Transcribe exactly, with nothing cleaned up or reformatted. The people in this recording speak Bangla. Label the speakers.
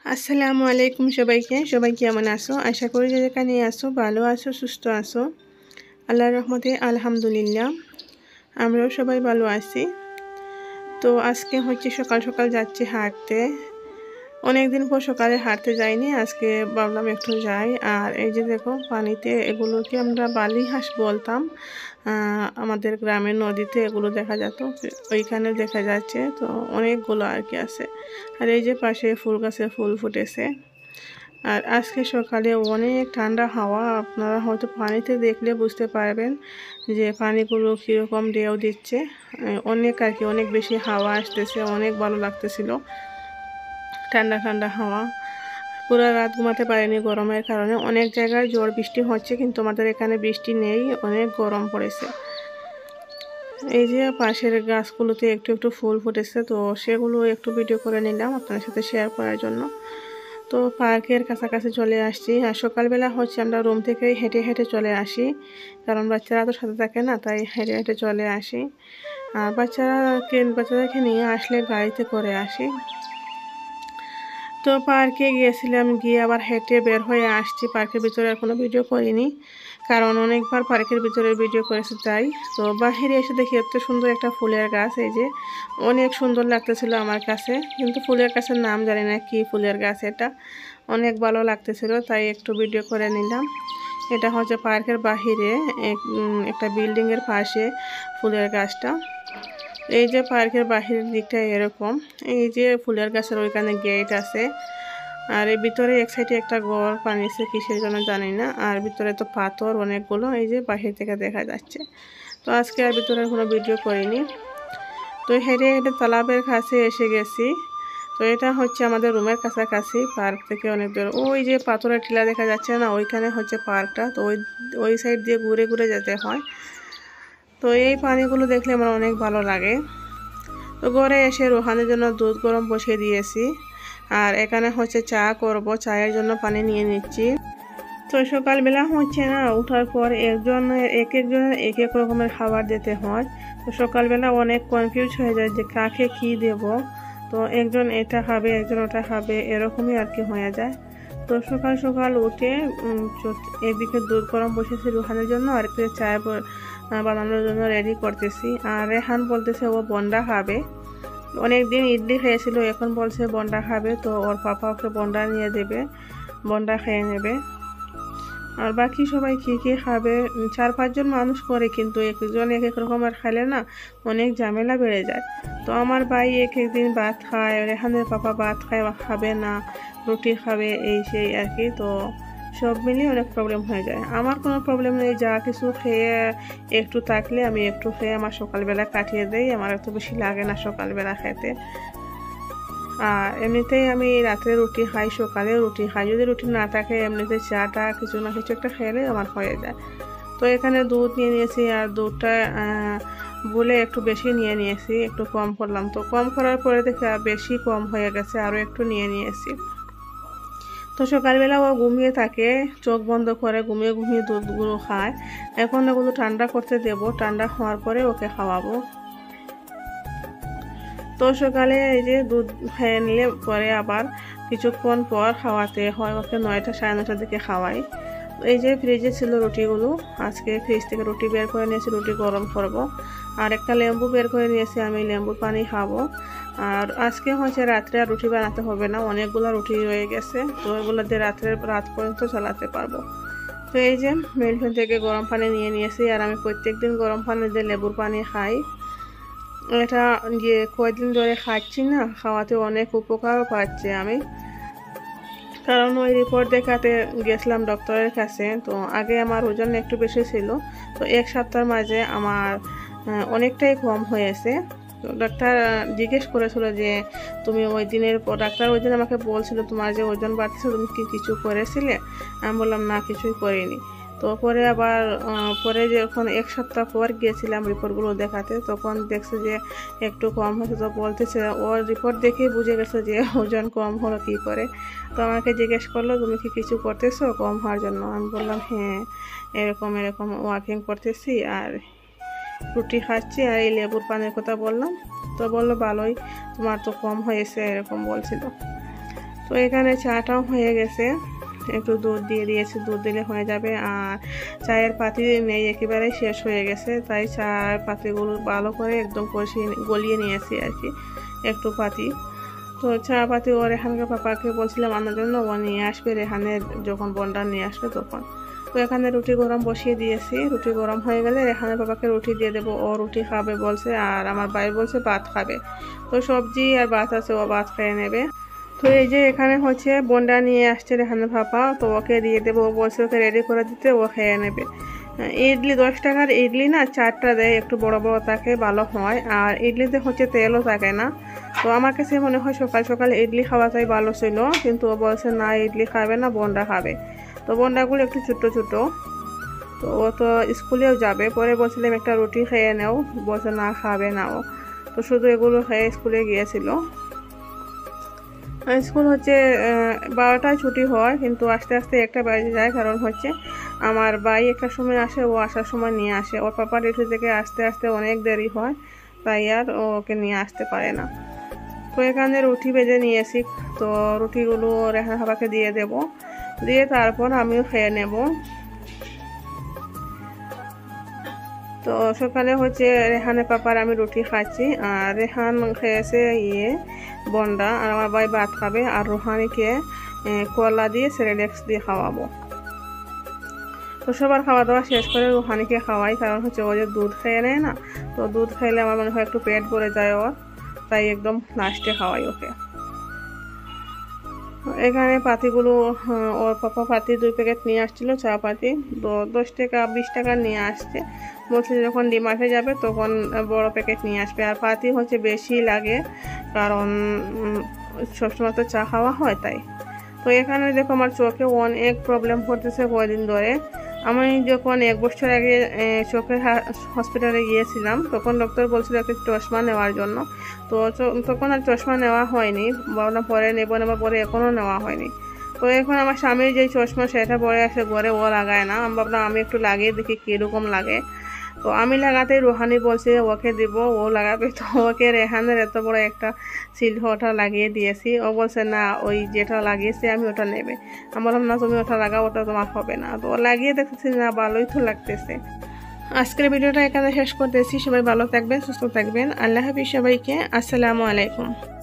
Speaker 1: আসসালামু আলাইকুম সবাইকে সবাই কেমন আছো? আশা করি যে যেখানে আছো ভালো আছো, সুস্থ আছো। আল্লাহর রহমতে আলহামদুলিল্লাহ আমরাও সবাই ভালো আছি। তো আজকে হচ্ছে সকাল সকাল যাচ্ছি হাঁটতে। অনেকদিন পর সকালে হাঁটতে যাইনি, আজকে ভাবলাম একটু যাই। আর এই যে দেখো পানিতে এগুলোকে আমরা বালি হাঁস বলতাম, আমাদের গ্রামের নদীতে এগুলো দেখা যেত, ওইখানে দেখা যাচ্ছে। তো অনেকগুলো আর কি আছে। আর এই যে পাশে ফুল গাছে ফুল ফুটেছে। আর আজকে সকালে অনেক ঠান্ডা হাওয়া, আপনারা হয়তো পানিতে দেখলে বুঝতে পারবেন যে পানিগুলো কীরকম ঢেউ দিচ্ছে। অনেক আর কি অনেক বেশি হাওয়া আসতেছে, অনেক ভালো লাগতেছিল, ঠান্ডা ঠান্ডা হাওয়া। পুরো রাত ঘুমাতে পারিনি গরমের কারণে। অনেক জায়গায় ঝড় বৃষ্টি হচ্ছে, কিন্তু আমাদের এখানে বৃষ্টি নেই, অনেক গরম পড়েছে। এই যে পাশের গাছগুলোতে একটু একটু ফুল ফুটেছে, তো সেগুলো একটু ভিডিও করে নিলাম আপনার সাথে শেয়ার করার জন্য। তো পার্কের কাছাকাছি চলে আসছি। আর সকালবেলা হচ্ছে আমরা রুম থেকেই হেঁটে হেঁটে চলে আসি, কারণ বাচ্চারা তো সাথে থাকে না, তাই হেঁটে হেঁটে চলে আসি। আর বাচ্চারাকে বাচ্চাদেরকে নিয়ে আসলে গাড়িতে করে আসি। তো পার্কে গিয়েছিলাম, গিয়ে আবার হেঁটে বের হয়ে আসছি। পার্কের ভিতরে আর কোনো ভিডিও করিনি, কারণ অনেকবার পার্কের ভিতরে ভিডিও করেছে তাই। তো বাহিরে এসে দেখি এত সুন্দর একটা ফুলের গাছ, এই যে অনেক সুন্দর লাগতেছিল আমার কাছে, কিন্তু ফুলের গাছের নাম জানি না কি ফুলের গাছ, এটা অনেক ভালো লাগতেছিল তাই একটু ভিডিও করে নিলাম। এটা হচ্ছে পার্কের বাহিরে একটা বিল্ডিংয়ের পাশে ফুলের গাছটা। এই যে পার্কের বাহিরের দিকটা এরকম, এই যে ফুলের গাছের ওইখানে গেট আছে। আর এই ভিতরে এক সাইডে একটা ঘর বানিয়েছে কিসের জন্য জানি না। আর ভিতরে তো পাথর অনেকগুলো, এই যে বাহির থেকে দেখা যাচ্ছে। তো আজকে আর ভিতরে কোনো ভিডিও করিনি। তো হেঁটে হেঁটে তালাবের কাছে এসে গেছি। তো এটা হচ্ছে আমাদের রুমের কাছাকাছি, পার্ক থেকে অনেক দূর। ওই যে পাথরের টিলা দেখা যাচ্ছে না, ওইখানে হচ্ছে পার্কটা। তো ওই ওই সাইড দিয়ে ঘুরে ঘুরে যেতে হয়। তো এই পানিগুলো দেখলে আমার অনেক ভালো লাগে। তো ঘরে এসে রোহানের জন্য দুধ গরম বসিয়ে দিয়েছি। আর এখানে হচ্ছে চা করব, চায়ের জন্য পানি নিয়ে নিচ্ছি। তো সকালবেলা হচ্ছে না, ওঠার পর একজনের এক একজনের এক এক রকমের খাবার দিতে হয়। তো সকালবেলা অনেক কনফিউজ হয়ে যায় যে কাকে কি দেব। তো একজন এটা খাবে, একজন ওটা খাবে, এরকমই আর কি হয়ে যায়। তো সকাল সকাল উঠে এদিকে দুধ গরম বসেছি রোহানের জন্য, আর একটু চা বানানোর জন্য রেডি করতেছি। আর রেহান বলতেছে ও বন্ডা খাবে, অনেকদিন ইডলি খেয়েছিল, এখন বলছে বন্ডা খাবে। তো ওর পাপা ওকে বন্ডা নিয়ে দেবে, বন্ডা খেয়ে নেবে। আর বাকি সবাই কী কী খাবে, চার পাঁচজন মানুষ করে, কিন্তু একজন এক এক রকমের খেলে না অনেক ঝামেলা বেড়ে যায়। তো আমার ভাই এক একদিন ভাত খায়, রেহানের পাপা ভাত খায় খাবে না, রুটি খাবে, এই সেই আর কি। তো সব মিলিয়ে অনেক প্রবলেম হয়ে যায়। আমার কোনো প্রবলেম নেই, যা কিছু খেয়ে একটু থাকলে আমি একটু খেয়ে আমার সকালবেলা কাটিয়ে দেই, আমার এত বেশি লাগে না সকালবেলা খেতে। আর এমনিতেই আমি রাত্রে রুটি খাই, সকালে রুটি খাই, যদি রুটি না থাকে এমনিতে চাটা কিছু না কিছু একটা খেলে আমার হয়ে যায়। তো এখানে দুধ নিয়ে নিয়েছি, আর দুধটা বলে একটু বেশি নিয়ে নিয়েছি, একটু কম করলাম। তো কম করার পরে দেখে বেশি কম হয়ে গেছে, আরও একটু নিয়ে নিয়েছি। তো সকালবেলা ও ঘুমিয়ে থাকে, চোখ বন্ধ করে ঘুমিয়ে ঘুমিয়ে দুধগুলো খায়। এখন এগুলো ঠান্ডা করতে দেব, ঠান্ডা হওয়ার পরে ওকে খাওয়াবো। তো সকালে এই যে দুধ খেয়ে নিলে পরে আবার কিছুক্ষণ পর খাওয়াতে হয় ওকে, নয়টা সাড়ে নয়টার দিকে খাওয়াই। এই যে ফ্রিজে ছিল রুটিগুলো, আজকে ফ্রিজ থেকে রুটি বের করে নিয়েছি, রুটি গরম করব। আর একটা লেবু বের করে নিয়েছি, আমি লেবুর পানি খাবো। আর আজকে হচ্ছে রাত্রে আর রুটি বানাতে হবে না, অনেকগুলো রুটি রয়ে গেছে, তো এগুলো দিয়ে রাত্রে রাত পর্যন্ত চালাতে পারবো। তো এই যে মিল্টন থেকে গরম পানি নিয়ে নিয়েছি, আর আমি প্রত্যেকদিন গরম পানি দিয়ে লেবুর পানি খাই। এটা যে কয়দিন ধরে খাচ্ছি না, খাওয়াতে অনেক উপকারও পাচ্ছি আমি, কারণ ওই রিপোর্ট দেখাতে গেছিলাম ডক্টরের কাছে। তো আগে আমার ওজন একটু বেশি ছিল, তো এক সপ্তাহের মাঝে আমার অনেকটাই কম হয়েছে। তো ডাক্তার জিজ্ঞেস করেছিল যে তুমি ওই দিনের পর, ডাক্তার ওই দিন আমাকে বলছিল তোমার যে ওজন বাড়তেছে তুমি কি কিছু করেছিলে? আমি বললাম না, কিছুই করিনি। তো পরে আবার পরে যখন এক সপ্তাহ পর গিয়েছিলাম রিপোর্টগুলো দেখাতে, তখন দেখছে যে একটু কম হয়েছে। তো বলতেছে ওর রিপোর্ট দেখেই বুঝে গেছে যে ওজন কম হলো কী করে। তো আমাকে জিজ্ঞেস করলো তুমি কি কিছু করতেছো কম হওয়ার জন্য? আমি বললাম হ্যাঁ, এরকম এরকম ওয়াকিং করতেছি, আর রুটি খাচ্ছি, আর এই লেবুর পানির কথা বললাম। তো বললো ভালোই, তোমার তো কম হয়েছে, এরকম বলছিল। তো এখানে চাটাও হয়ে গেছে, একটু দুধ দিয়ে দিয়েছি, দুধ দিলে হয়ে যাবে। আর চায়ের পাতি নেই, একেবারেই শেষ হয়ে গেছে, তাই চায়ের পাতিগুলো ভালো করে একদম কষিয়ে গলিয়ে নিয়েছি আর কি একটু পাতি। তো চা পাতি ও রেহানকে পাপাকে বলছিলাম আনার জন্য, ও নিয়ে আসবে, রেহানের যখন বন্ডার নিয়ে আসবে তখন। তো এখানে রুটি গরম বসিয়ে দিয়েছি, রুটি গরম হয়ে গেলে রেহানের পাপাকে রুটি দিয়ে দেবো, ও রুটি খাবে বলছে, আর আমার ভাই বলছে ভাত খাবে। তো সবজি আর ভাত আছে, ও ভাত খেয়ে নেবে। তো এই যে এখানে হচ্ছে বন্ডা নিয়ে আসছে রেহানের পাপা, তো ওকে দিয়ে দেবো, ও বলছে ওকে রেডি করে দিতে, ও খেয়ে নেবে। ইডলি দশ টাকার ইডলি না চারটা দেয়, একটু বড় বড় থাকে, ভালো হয়। আর ইডলিতে হচ্ছে তেলও থাকে না। তো আমার কাছে মনে হয় সকাল সকাল ইডলি খাওয়াটাই ভালো ছিল, কিন্তু ও বলছে না ইডলি খাবে না, বন্ডা খাবে। তো বন্ডাগুলো একটু ছোটো ছোটো, তো ও তো স্কুলেও যাবে। পরে বলছিলাম একটা রুটি খেয়ে নেও, বলছে না খাবে না ও, তো শুধু এগুলো খেয়ে স্কুলে গিয়েছিল। স্কুল হচ্ছে বারোটায় ছুটি হয়, কিন্তু আস্তে আস্তে একটা বাজে যায়, কারণ হচ্ছে আমার ভাই একটা সময় আসে, ও আসার সময় নিয়ে আসে। ওর পাপা ডিউটি থেকে আসতে আসতে অনেক দেরি হয়, তাই আর ওকে নিয়ে আসতে পারে না। তো এখানে রুটি ভেজে নিয়েছি, তো রুটিগুলো রেহান পাপাকে দিয়ে দেব, দিয়ে তারপর আমিও খেয়ে নেব। তো সকালে হচ্ছে রেহানের পাপার আমি রুটি খাচ্ছি, আর রেহান খেয়েছে ইয়ে বন্ডা, আর আমার ভাই ভাত খাবে। আর রুহানিকে কলা দিয়ে সেরেলেক্স দিয়ে খাওয়াবো। তো সবার খাওয়া দাওয়া শেষ করে রুহানিকে খাওয়াই, কারণ হচ্ছে ও যে দুধ খেয়ে নেয় না, তো দুধ খাইলে আমার মনে হয় একটু পেট ভরে যায় ওর, তাই একদম লাস্টে খাওয়াই ওকে। এখানে পাতিগুলো ওর পাপা পাতি দুই প্যাকেট নিয়ে আসছিল, চা পাতি, তো দশ টাকা বিশ টাকা নিয়ে আসছে, বলছে যখন ডিমার্টে যাবে তখন বড় প্যাকেট নিয়ে আসবে। আর পাতি হচ্ছে বেশি লাগে, কারণ সবসময় তো চা খাওয়া হয় তাই। তো এখানে দেখো আমার চোখে অনেক প্রবলেম করতেছে কয়দিন ধরে। আমি যখন এক বছর আগে চোখের হসপিটালে গিয়েছিলাম, তখন ডক্টর বলছিল একটা চশমা নেওয়ার জন্য, তো তখন আর চশমা নেওয়া হয়নি, ভাবলাম পরে নেবো নেবার পরে এখনও নেওয়া হয়নি। তো এখন আমার স্বামীর যে চশমা সেটা পরে আসে ঘরে, ও লাগায় না, আমি ভাবলাম আমি একটু লাগিয়ে দেখি কীরকম লাগে। তো আমি লাগাতে রুহানি বলছে ওকে দিব, ও লাগাবে। তো ওকে রেহানের এত বড় একটা সিল্ক ওটা লাগিয়ে দিয়েছি, ও বলছে না ওই যেটা লাগিয়েছি আমি ওটা নেবে। আমি বললাম না তুমি ওটা লাগাও, ওটা তোমার হবে না। তো লাগিয়ে দেখতেছি না, ভালোই তো লাগতেছে। আজকের ভিডিওটা এখানে শেষ করতেছি। সবাই ভালো থাকবেন, সুস্থ থাকবেন। আল্লাহ হাফিজ সবাইকে। আসসালামু আলাইকুম।